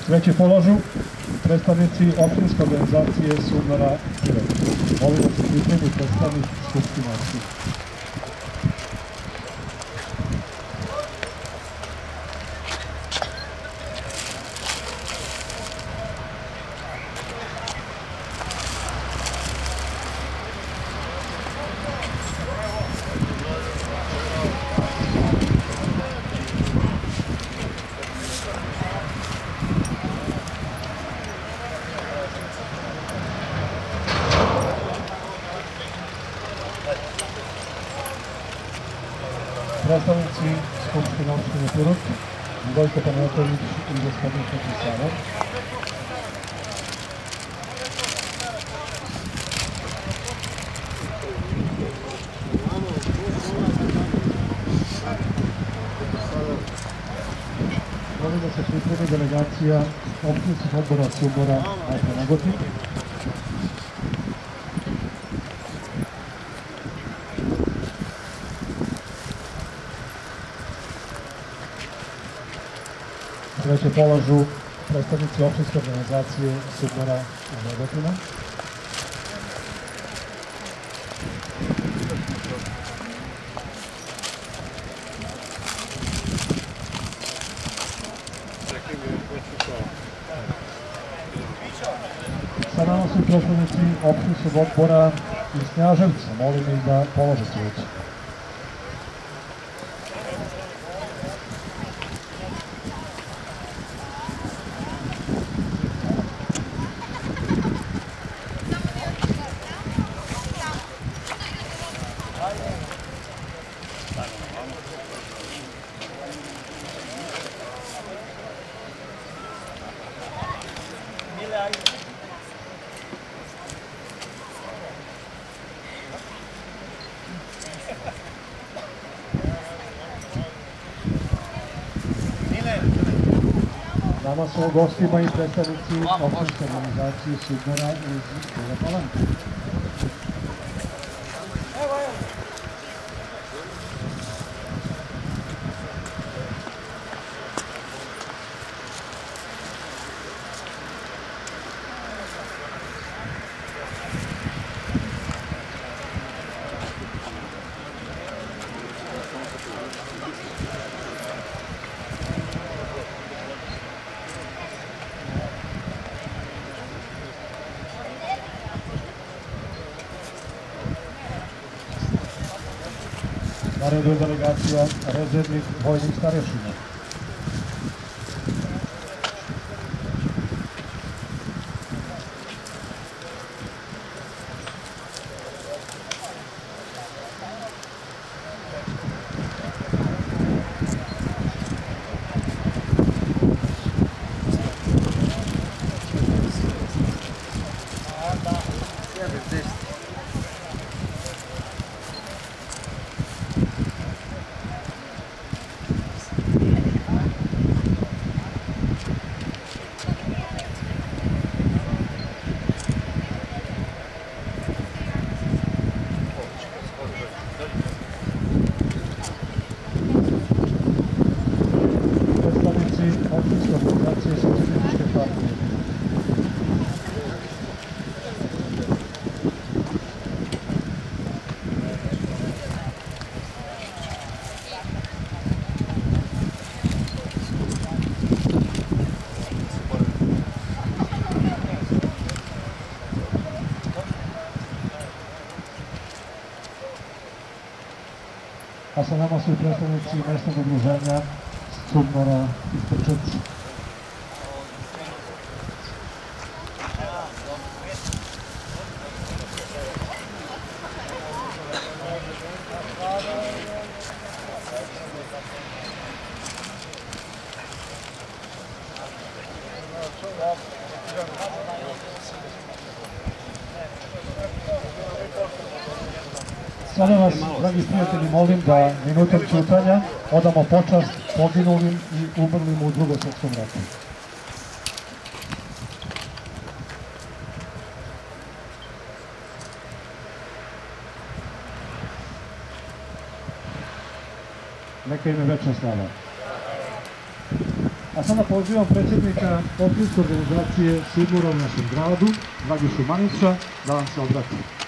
Treći položu predstavnici opštinske organizacije Sumbora Pirot. Molim da se pripremi predstavnik Skupštine opštine. Predstavnici Skupštine opštine Pirot, Gojko Panajatović i gospodin Petisarov. Molim da se pripremi delegacija opštinskih odbora Sumbora na Negotin. Treće polažu predstavnici opštinske organizacije Sumbora i Negotina. Sa nama su predstavnici opštinskog odbora iz Knjaževca. Molim ih da polože svijeće. Nama su gostima i predstavnici opštinske organizacije Sumbora iz Bele Palanke. Na redu je delegacija rezervnih vojnih starešina. A sa nama su i predstavnici mesnog udruženja Sumbora iz Trčevca. Sada vas, dragi prijatelji, molim da minutom ćutanja odamo počast poginulim i umrlim u Drugom svjetskom ratu. Neka im je večna slava. A sada pozivam predsjednika opštinske organizacije Sidmura u našem gradu, Dragišu Manića, da vam se obrati.